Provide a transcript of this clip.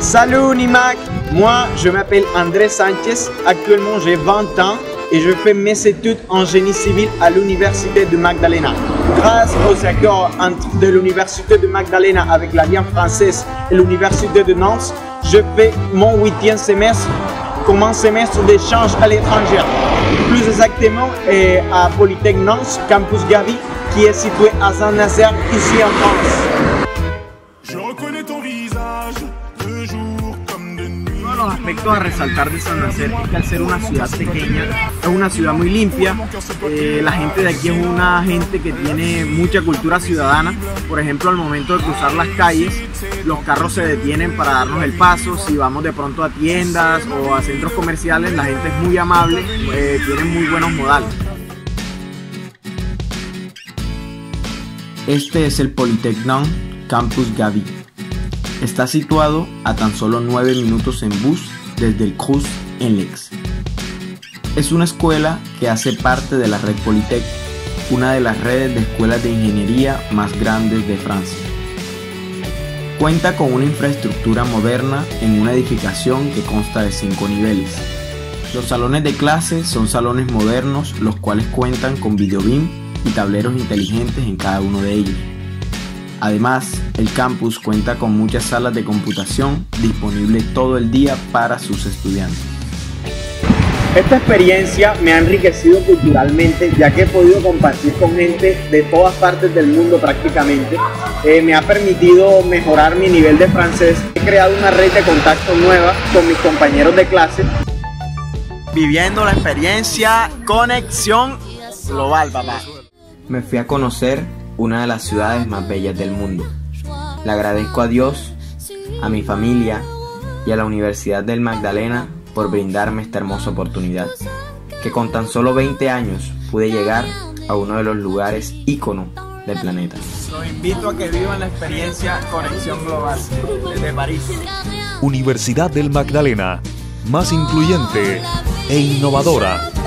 Salut Unimac, moi je m'appelle André Sanchez, actuellement j'ai 20 ans et je fais mes études en génie civil à l'université de Magdalena. Grâce aux accords de l'université de Magdalena avec l'Alliance française et l'université de Nantes, je fais mon 8e semestre comme un semestre d'échange à l'étranger. Plus exactement à Polytech Nantes, Campus Gavi, qui est situé à Saint-Nazaire, ici en France. Je reconnais ton visage, de jour comme de nuit. Uno de los aspectos a resaltar de San Nazaire es que al ser una ciudad pequeña, es una ciudad muy limpia. La gente de aquí es una gente que tiene mucha cultura ciudadana. Por ejemplo, al momento de cruzar las calles, los carros se detienen para darnos el paso. Si vamos de pronto a tiendas o a centros comerciales, la gente es muy amable, tienen muy buenos modales. Este es el Polytech Nantes Campus Gavi. Está situado a tan solo 9 minutos en bus desde el Cruz en Lex. Es una escuela que hace parte de la red Polytech, una de las redes de escuelas de ingeniería más grandes de Francia. Cuenta con una infraestructura moderna en una edificación que consta de 5 niveles. Los salones de clase son salones modernos, los cuales cuentan con videobeam y tableros inteligentes en cada uno de ellos. Además, el campus cuenta con muchas salas de computación disponibles todo el día para sus estudiantes. Esta experiencia me ha enriquecido culturalmente, ya que he podido compartir con gente de todas partes del mundo prácticamente. Me ha permitido mejorar mi nivel de francés. He creado una red de contacto nueva con mis compañeros de clase. Viviendo la experiencia, conexión global, papá. Me fui a conocer una de las ciudades más bellas del mundo. Le agradezco a Dios, a mi familia y a la Universidad del Magdalena por brindarme esta hermosa oportunidad, que con tan solo 20 años pude llegar a uno de los lugares ícono del planeta. Los invito a que vivan la experiencia Conexión Global desde París. Universidad del Magdalena, más incluyente e innovadora.